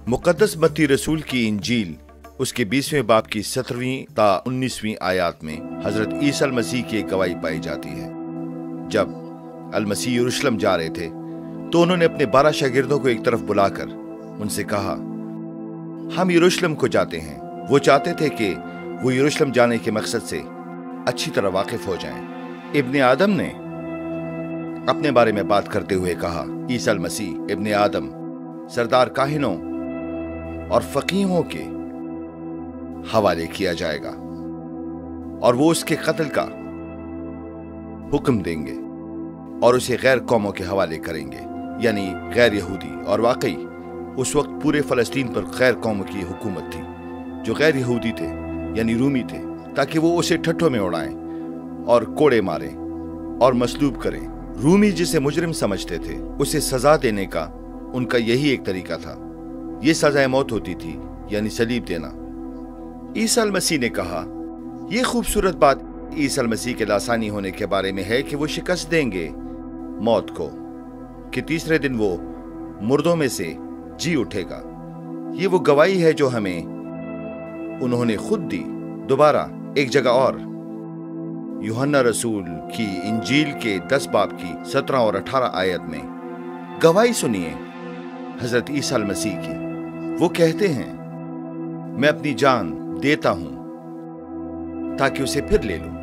मुक़द्दस मत्ती रसूल की इंजील उसके 20वें बाब की 17वीं ता 19वीं आयत में हजरत ईसा मसीह की एक गवाही पाई जाती है। जब अल मसीह यरूशलेम जा रहे थे तो उन्होंने अपने 12 शागिर्दों को एक तरफ बुलाकर उनसे कहा, हम यरूशलेम को जाते हैं। वो चाहते थे कि वो यरूशलेम जाने के मकसद से अच्छी तरह वाकिफ हो जाएं। इब्ने आदम ने अपने बारे में बात करते हुए कहा, ईसा मसीह इब्ने आदम सरदार काहिनों और फकीहों के हवाले किया जाएगा और वो उसके कत्ल का हुक्म देंगे और उसे गैर कौमों के हवाले करेंगे, यानी गैर यहूदी। और वाकई उस वक्त पूरे फलस्तीन पर गैर कौमों की हुकूमत थी जो गैर यहूदी थे यानी रूमी थे, ताकि वो उसे ठट्ठों में उड़ाएं और कोड़े मारें और मसलूब करें। रूमी जिसे मुजरिम समझते थे उसे सजा देने का उनका यही एक तरीका था। ये सजाए मौत होती थी, यानी सलीब देना। ईसा मसीह ने कहा, यह खूबसूरत बात ईसा मसीह के लासानी होने के बारे में है कि वो शिकस्त देंगे मौत को, कि तीसरे दिन वो मुर्दों में से जी उठेगा। ये वो गवाही है जो हमें उन्होंने खुद दी। दोबारा एक जगह और यूहन्ना रसूल की इंजील के 10 बाब की 17 और 18 आयत में गवाही सुनिए हजरत ईसा मसीह की। वो कहते हैं, मैं अपनी जान देता हूं ताकि उसे फिर ले लूं।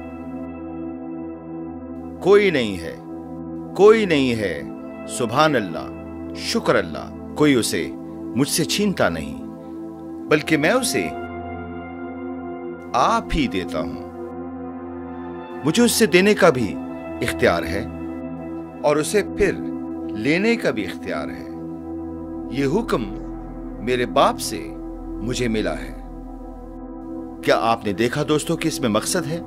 कोई नहीं है सुभान अल्लाह, शुक्र अल्लाह, कोई उसे मुझसे छीनता नहीं, बल्कि मैं उसे आप ही देता हूं। मुझे उससे देने का भी इख्तियार है और उसे फिर लेने का भी इख्तियार है। ये हुक्म मेरे बाप से मुझे मिला है। क्या आपने देखा दोस्तों कि इसमें मकसद है?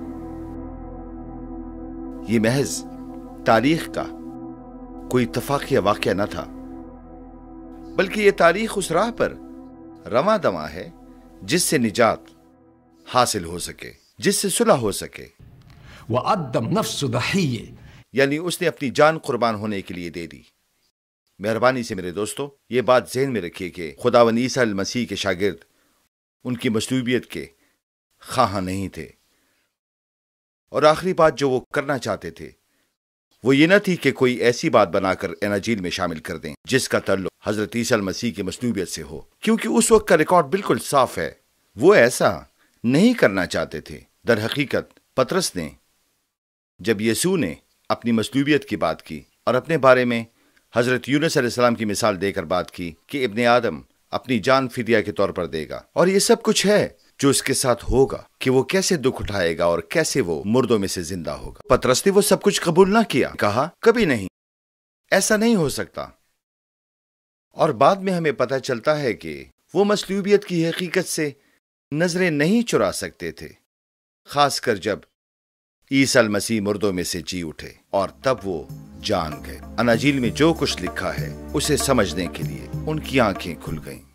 ये महज तारीख का कोई इत्तफाकिया वाकया न था, बल्कि ये तारीख उस राह पर रवां दवां है जिससे निजात हासिल हो सके, जिससे सुलह हो सके। वअद्दम नफ्स दहिये, यानी उसने अपनी जान कुर्बान होने के लिए दे दी। मेहरबानी से मेरे दोस्तों, ये बात ज़हन में रखिए कि खुदावंद ईसा मसीह के शागिर्द उनकी मसलूबियत के ख़्वाह नहीं थे। और आखिरी बात जो वो करना चाहते थे वो ये न थी कि कोई ऐसी बात बनाकर एनाजील में शामिल कर दें जिसका तल्लुक हजरत ईसा मसीह की मसलूबियत से हो, क्योंकि उस वक्त का रिकॉर्ड बिल्कुल साफ है। वो ऐसा नहीं करना चाहते थे। दर हकीकत पतरस ने जब यीशु ने अपनी मसलूबियत की बात की और अपने बारे में हजरत यूनुस अलैहिस्सलाम की मिसाल देकर बात की कि इब्ने आदम अपनी जान फिदिया के तौर पर देगा, और ये सब कुछ है जो उसके साथ होगा, कि वो कैसे दुख उठाएगा और कैसे वो मुर्दों में से जिंदा होगा। पतरस ने वो सब कुछ कबूल ना किया, कहा कभी नहीं, ऐसा नहीं हो सकता। और बाद में हमें पता चलता है कि वो मसलूबियत की हकीकत से नजरें नहीं चुरा सकते थे, खासकर जब ईसा मसीह मुर्दों में से जी उठे और तब वो जान गए। अनाजील में जो कुछ लिखा है उसे समझने के लिए उनकी आंखें खुल गईं।